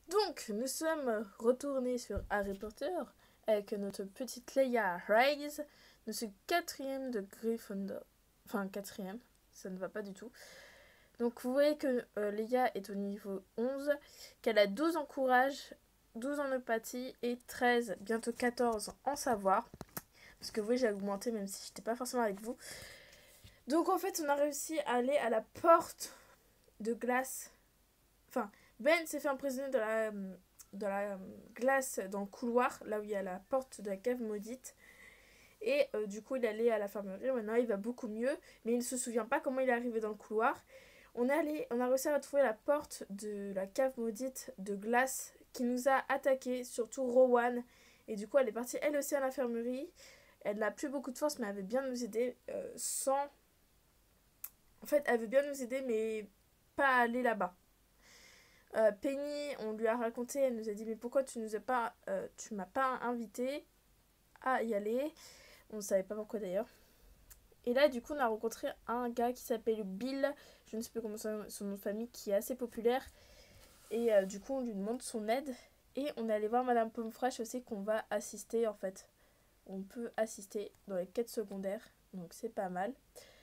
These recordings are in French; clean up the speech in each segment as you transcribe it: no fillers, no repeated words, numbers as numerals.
Donc, nous sommes retournés sur Harry Potter avec notre petite Leia Reyes. Nous sommes quatrième de Gryffondor. Enfin, quatrième, ça ne va pas du tout. Donc, vous voyez que Leia est au niveau 11, qu'elle a 12 en courage, 12 en empathie et 13, bientôt 14 en savoir. Parce que oui, j'ai augmenté même si j'étais pas forcément avec vous. Donc, en fait, on a réussi à aller à la porte de glace. Enfin, Ben s'est fait emprisonner dans la glace dans le couloir, là où il y a la porte de la cave maudite. Et du coup, il est allé à l'infirmerie. Maintenant, il va beaucoup mieux, mais il ne se souvient pas comment il est arrivé dans le couloir. On a réussi à retrouver la porte de la cave maudite de glace qui nous a attaqué, surtout Rowan. Et du coup, elle est partie elle aussi à l'infirmerie. Elle n'a plus beaucoup de force, mais elle veut bien nous aider sans. En fait, elle veut bien nous aider, mais pas aller là-bas. Penny, on lui a raconté, elle nous a dit mais pourquoi tu m'as pas invité à y aller. On ne savait pas pourquoi d'ailleurs. Et là du coup on a rencontré un gars qui s'appelle Bill, je ne sais plus comment son nom de famille, qui est assez populaire. Et du coup on lui demande son aide. Et on est allé voir Madame Pomme-Fraîche aussi qu'on va assister en fait. On peut assister dans les quêtes secondaires, donc c'est pas mal.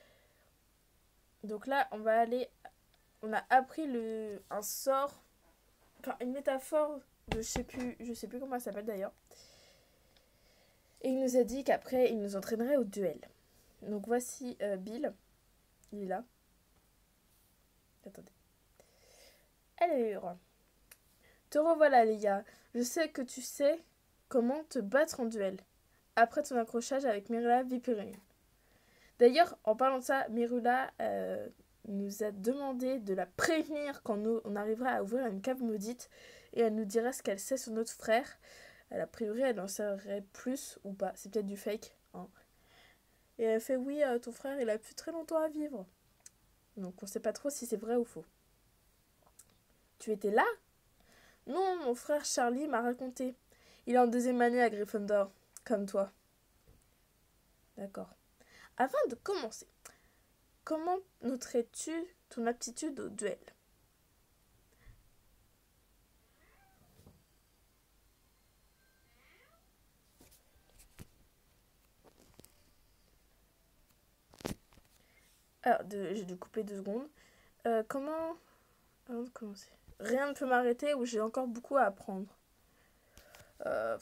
Donc là on va aller, on a appris un sort, enfin une métaphore de je sais plus comment elle s'appelle d'ailleurs. Et il nous a dit qu'après il nous entraînerait au duel. Donc voici Bill, il est là. Attendez. Alors, te revoilà Léa. Je sais que tu sais comment te battre en duel. Après ton accrochage avec Mirula Viperine. D'ailleurs, en parlant de ça, Mirula nous a demandé de la prévenir quand on arrivera à ouvrir une cave maudite. Et elle nous dira ce qu'elle sait sur notre frère. A priori, elle en saurait plus ou pas. C'est peut-être du fake. Hein. Et elle fait oui, ton frère, il a plus très longtemps à vivre. Donc on sait pas trop si c'est vrai ou faux. Tu étais là? Non, mon frère Charlie m'a raconté. Il est en deuxième année à Gryffondor, comme toi. D'accord. Avant de commencer, comment noterais-tu ton aptitude au duel? Alors, j'ai dû couper 2 secondes. Comment... Avant de commencer. Rien ne peut m'arrêter ou j'ai encore beaucoup à apprendre. Euh,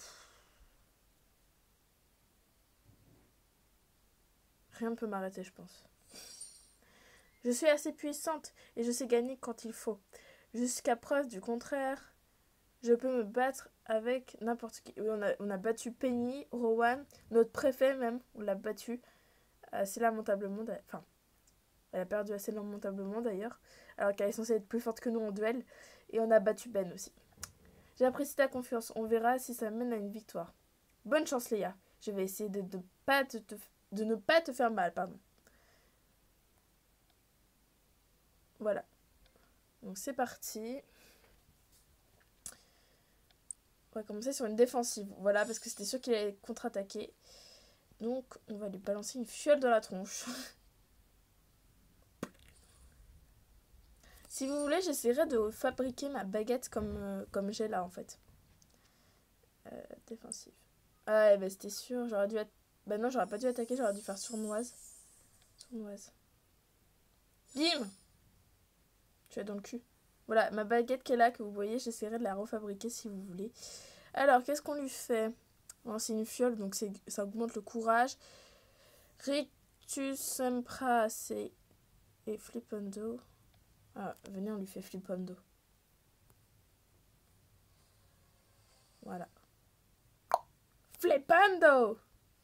Rien ne peut m'arrêter, je pense. Je suis assez puissante et je sais gagner quand il faut. Jusqu'à preuve du contraire, je peux me battre avec n'importe qui. Oui, on a battu Penny, Rowan, notre préfet même, on l'a battu assez lamentablement. Enfin, elle a perdu assez lamentablement d'ailleurs, alors qu'elle est censée être plus forte que nous en duel. Et on a battu Ben aussi. J'apprécie ta confiance, on verra si ça mène à une victoire. Bonne chance Léa, je vais essayer de ne pas te faire mal, pardon. Voilà, donc c'est parti. On va commencer sur une défensive, voilà, parce que c'était sûr qu'il allait contre-attaquer. Donc on va lui balancer une fiole dans la tronche. Si vous voulez, j'essaierai de fabriquer ma baguette comme j'ai là en fait. Défensive. Ah ouais, bah c'était sûr, j'aurais dû... Bah non, j'aurais pas dû attaquer, j'aurais dû faire sournoise. Sournoise. Bim! Tu es dans le cul. Voilà, ma baguette qui est là, que vous voyez, j'essaierai de la refabriquer si vous voulez. Alors, qu'est-ce qu'on lui fait? Bon, c'est une fiole, donc ça augmente le courage. Rictus Sempra, c'est... Et Flippendo. Ah, venez, on lui fait Flippendo. Voilà. Flippendo!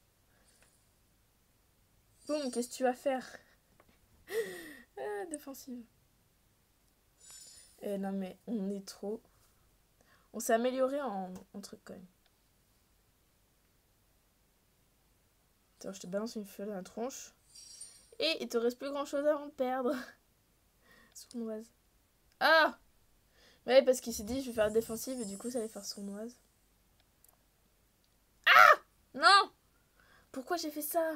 Boum, qu'est-ce que tu vas faire? Ah, défensive. Eh non, mais on est trop... On s'est amélioré en truc quand même. Attends, je te balance une fiole dans la tronche. Et il te reste plus grand chose avant de perdre. Sournoise. Ah! Ouais, parce qu'il s'est dit je vais faire défensive et du coup ça allait faire sournoise. Non! Pourquoi j'ai fait ça?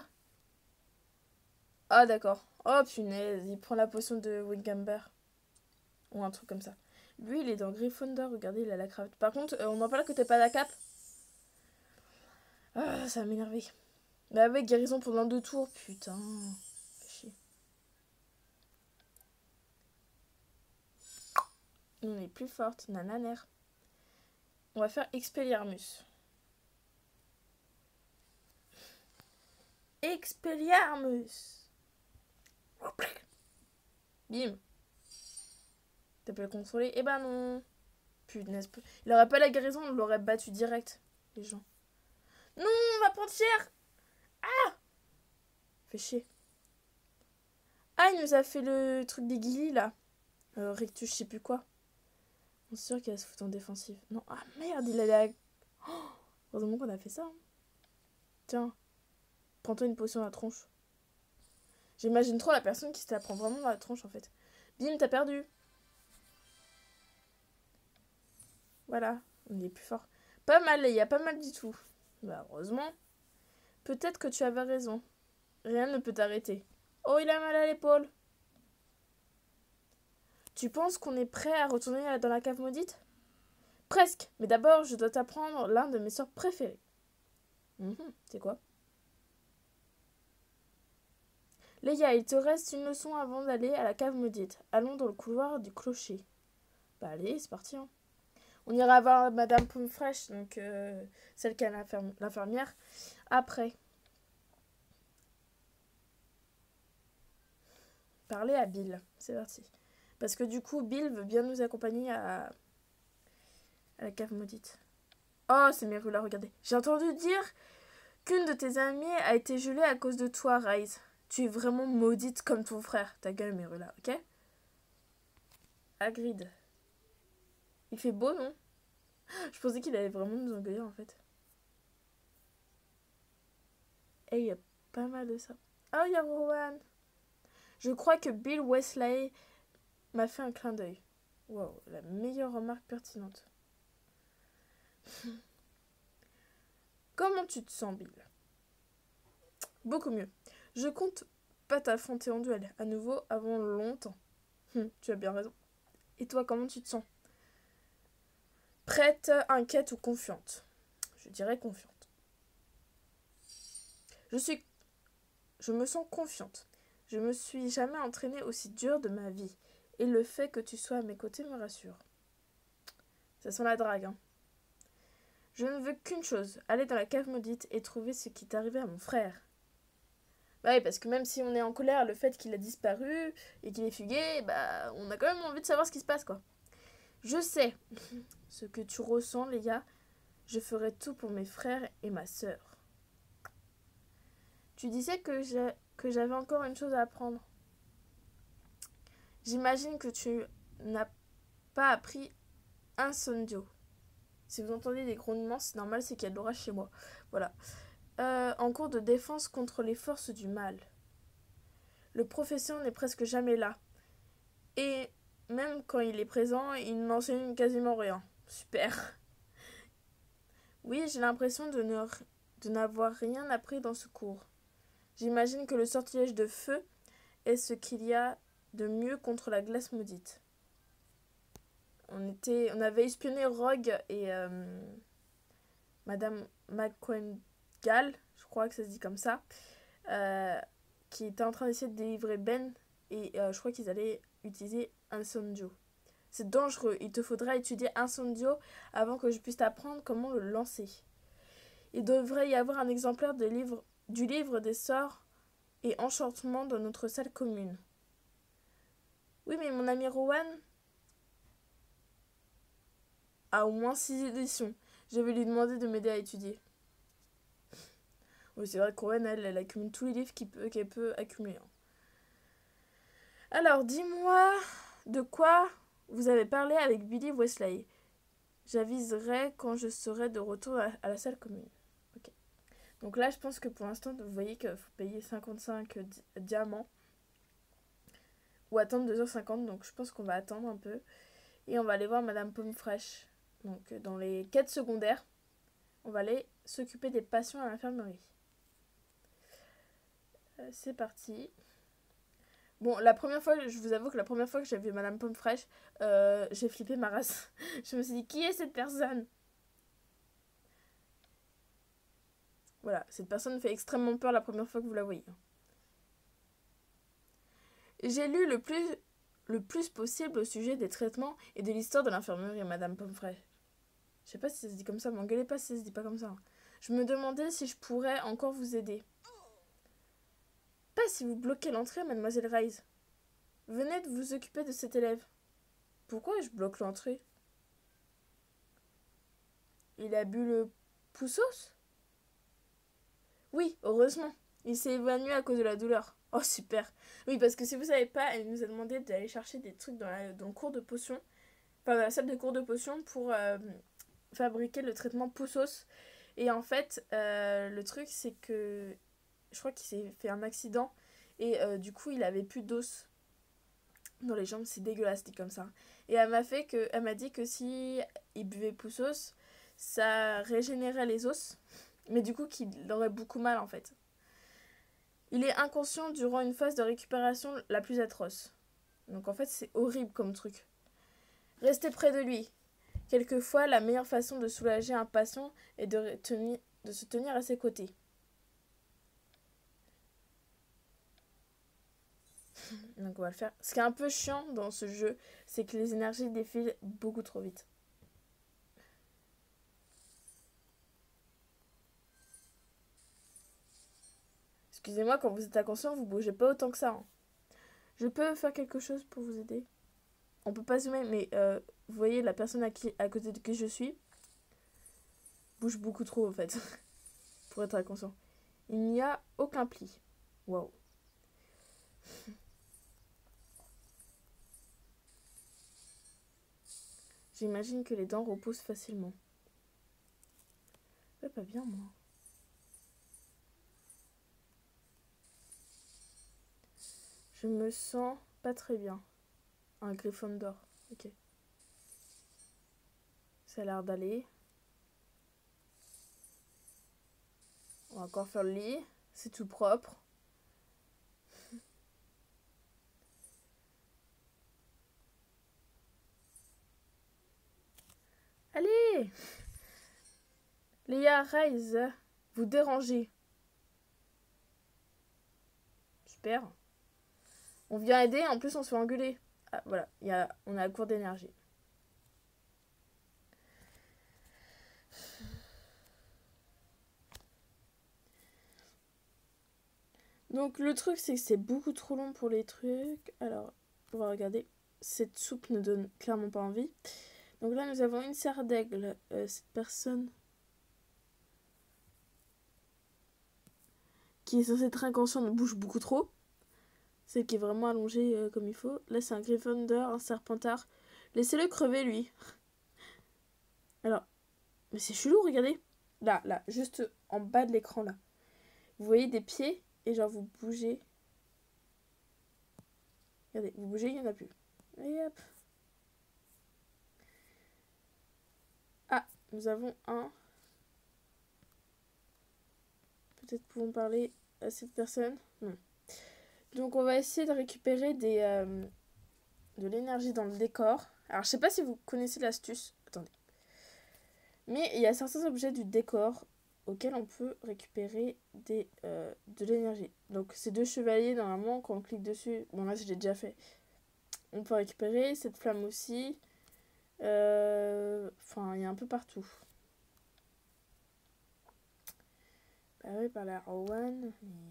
Ah d'accord. Oh punaise, il prend la potion de Wingamber. Ou un truc comme ça. Lui, il est dans Gryffondor. Regardez, il a la cravate. Par contre, on en parle que t'as pas la cape. Ah, ça va m'énerver. Mais avec guérison pendant 2 tours. Putain. Fais chier. On est plus forte. Nananer. On va faire Expelliarmus. Expelliarmus. Bim. T'as pu le consoler? Eh ben non. Punaise. Il aurait pas la guérison, on l'aurait battu direct. Les gens. Non, ma pantière. Ah. Fait chier. Ah, il nous a fait le truc des guillis là. Rictus, je sais plus quoi. On est sûr qu'elle se fout en défensive. Non, ah merde, il a la... Oh, heureusement qu'on a fait ça. Hein. Tiens, prends-toi une potion à la tronche. J'imagine trop la personne qui se la prend vraiment dans la tronche en fait. Bim, t'as perdu. Voilà, on est plus fort. Pas mal, il y a pas mal du tout. Bah, heureusement. Peut-être que tu avais raison. Rien ne peut t'arrêter. Oh, il a mal à l'épaule. Tu penses qu'on est prêt à retourner dans la cave maudite? Presque, mais d'abord, je dois t'apprendre l'un de mes sorts préférés. C'est quoi? Leia, il te reste une leçon avant d'aller à la cave maudite. Allons dans le couloir du clocher. Bah allez, c'est parti. Hein. On ira voir Madame Pomme-Fraîche, donc celle qui a l'infirmière, après. Parler à Bill, c'est parti. Parce que du coup, Bill veut bien nous accompagner à la cave maudite. Oh, c'est Merula, regardez. J'ai entendu dire qu'une de tes amies a été gelée à cause de toi, Ryze. Tu es vraiment maudite comme ton frère. Ta gueule, Merula, ok? Hagrid. Il fait beau, non? Je pensais qu'il allait vraiment nous engueuler, en fait. Et il y a pas mal de ça. Oh, il y a Rowan. Je crois que Bill Weasley m'a fait un clin d'œil. Wow, la meilleure remarque pertinente. Comment tu te sens, Bill? Beaucoup mieux. Je compte pas t'affronter en duel à nouveau avant longtemps. Tu as bien raison. Et toi, comment tu te sens? Prête, inquiète ou confiante? Je dirais confiante. Je me sens confiante. Je me suis jamais entraînée aussi dur de ma vie. Et le fait que tu sois à mes côtés me rassure. Ça sent la drague, hein. Je ne veux qu'une chose, aller dans la cave maudite et trouver ce qui est arrivé à mon frère. Bah oui, parce que même si on est en colère, le fait qu'il a disparu et qu'il est fugué, bah on a quand même envie de savoir ce qui se passe, quoi. Je sais ce que tu ressens, Léa. Je ferai tout pour mes frères et ma sœur. Tu disais que j'avais encore une chose à apprendre. J'imagine que tu n'as pas appris Incendio. Si vous entendez des grognements, c'est normal, c'est qu'il y a de l'orage chez moi. Voilà. En cours de défense contre les forces du mal. Le professeur n'est presque jamais là. Et même quand il est présent, il n'enseigne quasiment rien. Super. Oui, j'ai l'impression de n'avoir rien appris dans ce cours. J'imagine que le sortilège de feu est ce qu'il y a de mieux contre la glace maudite. On avait espionné Rogue et Madame McQuengal, je crois que ça se dit comme ça, qui était en train d'essayer de délivrer Ben et je crois qu'ils allaient utiliser Incendio. C'est dangereux, il te faudra étudier Incendio avant que je puisse t'apprendre comment le lancer. Il devrait y avoir un exemplaire du livre des sorts et enchantements dans notre salle commune. Oui, mais mon ami Rowan a au moins 6 éditions. Je vais lui demander de m'aider à étudier. Oui, c'est vrai que Rowan, elle accumule tous les livres qu'elle peut accumuler. Alors, dis-moi de quoi vous avez parlé avec Billy Weasley. J'aviserai quand je serai de retour à la salle commune. Ok. Donc là, je pense que pour l'instant, vous voyez qu'il faut payer 55 diamants. Ou attendre 2h50. Donc je pense qu'on va attendre un peu. Et on va aller voir Madame Pomme-Fraîche. Donc dans les quêtes secondaires, on va aller s'occuper des patients à l'infirmerie. C'est parti. Bon, la première fois, je vous avoue que la première fois que j'ai vu Madame Pomme Fraîche, j'ai flippé ma race. Je me suis dit, qui est cette personne? Voilà, cette personne fait extrêmement peur la première fois que vous la voyez. J'ai lu le plus possible au sujet des traitements et de l'histoire de l'infirmerie Madame Pomme Fraîche. Je sais pas si ça se dit comme ça, m'engueulez pas si ça se dit pas comme ça. Je me demandais si je pourrais encore vous aider. Pas si vous bloquez l'entrée, mademoiselle Rice. Venez de vous occuper de cet élève. Pourquoi je bloque l'entrée? Il a bu le poussos? Oui, heureusement. Il s'est évanoui à cause de la douleur. Oh, super. Oui, parce que si vous savez pas, elle nous a demandé d'aller chercher des trucs dans le cours de potions. Enfin, dans la salle de cours de potions pour fabriquer le traitement poussos. Et en fait, le truc, c'est que je crois qu'il s'est fait un accident. Et du coup, il avait plus d'os dans les jambes. C'est dégueulasse, dit comme ça. Et elle m'a dit que si il buvait poussos, ça régénérait les os. Mais du coup, qu'il aurait beaucoup mal, en fait. Il est inconscient durant une phase de récupération la plus atroce. Donc en fait, c'est horrible comme truc. Restez près de lui. Quelquefois, la meilleure façon de soulager un patient est de se tenir à ses côtés. Donc on va le faire. Ce qui est un peu chiant dans ce jeu, c'est que les énergies défilent beaucoup trop vite. Excusez-moi, quand vous êtes inconscient, vous bougez pas autant que ça. Hein. Je peux faire quelque chose pour vous aider? On peut pas zoomer, mais vous voyez la personne à côté de qui je suis bouge beaucoup trop en fait, pour être inconscient. Il n'y a aucun pli. Waouh. J'imagine que les dents repoussent facilement. Pas bien moi. Je me sens pas très bien. Un Gryffondor. Ok. Ça a l'air d'aller. On va encore faire le lit. C'est tout propre. Allez! Léa, Rise, vous dérangez. Super. On vient aider, en plus on se fait engueuler. Ah, voilà, on a la cour d'énergie. Donc le truc c'est que c'est beaucoup trop long pour les trucs. Alors, on va regarder. Cette soupe ne donne clairement pas envie. Donc là nous avons une serre d'aigle. Cette personne qui est censée être inconsciente bouge beaucoup trop. Celle qui est vraiment allongée comme il faut. Là c'est un Gryffondor, un Serpentard. Laissez-le crever lui. Alors, mais c'est chelou, regardez. Là, juste en bas de l'écran là. Vous voyez des pieds et genre vous bougez. Regardez, vous bougez, il n'y en a plus. Et hop. Ah, nous avons un. Peut-être pouvons parler à cette personne. Non. Donc on va essayer de récupérer de l'énergie dans le décor. Alors je sais pas si vous connaissez l'astuce. Attendez. Mais il y a certains objets du décor auxquels on peut récupérer de l'énergie. Donc ces deux chevaliers, normalement, quand on clique dessus, bon là je l'ai déjà fait, on peut récupérer cette flamme aussi. Enfin, il y a un peu partout. Bah oui, par la Rowan.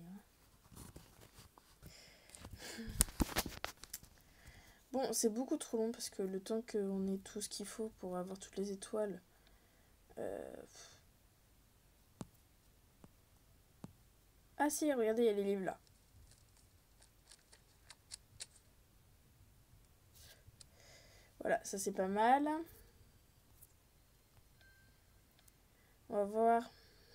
Bon, c'est beaucoup trop long parce que le temps qu'on ait tout ce qu'il faut pour avoir toutes les étoiles. Ah si, regardez, il y a les livres là. Voilà, ça c'est pas mal. On va voir.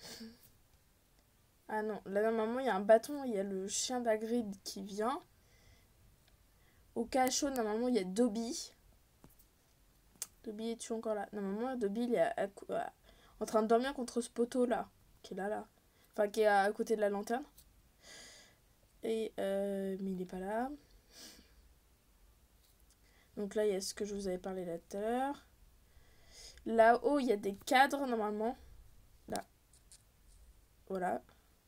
Ah non, là normalement il y a un bâton, il y a le chien d'Hagrid qui vient. Au cachot, normalement il y a Dobby. Dobby, es-tu encore là? Normalement, Dobby il est en train de dormir contre ce poteau là, qui est là. Enfin, qui est à côté de la lanterne. Et mais il est pas là. Donc là, il y a ce que je vous avais parlé là tout à l'heure. Là-haut, il y a des cadres normalement. Là. Voilà.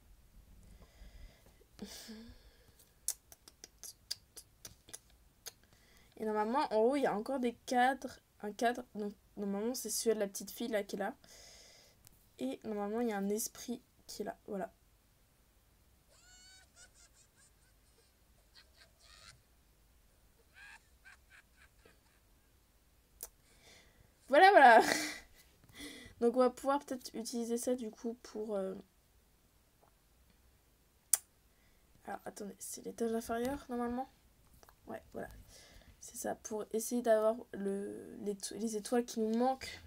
Et normalement, en haut, il y a encore des cadres. Un cadre. Donc normalement, c'est celui de la petite fille là qui est là. Et normalement, il y a un esprit qui est là. Voilà. Voilà, voilà. Donc on va pouvoir peut-être utiliser ça du coup pour... Alors attendez, c'est l'étage inférieur normalement. Ouais, voilà. C'est ça, pour essayer d'avoir les étoiles qui nous manquent.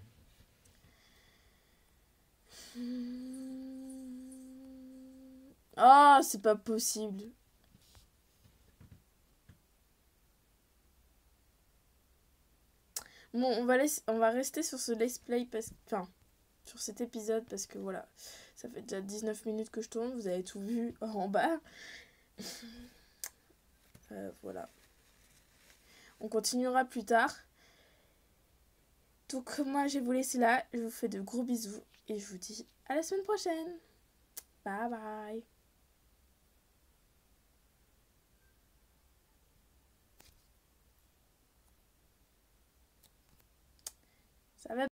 Ah, c'est pas possible. Bon, on va rester sur ce let's play enfin, sur cet épisode parce que voilà, ça fait déjà 19 minutes que je tourne, vous avez tout vu en bas. Voilà. On continuera plus tard. Donc moi, je vais vous laisser là. Je vous fais de gros bisous et je vous dis à la semaine prochaine. Bye bye. Ça va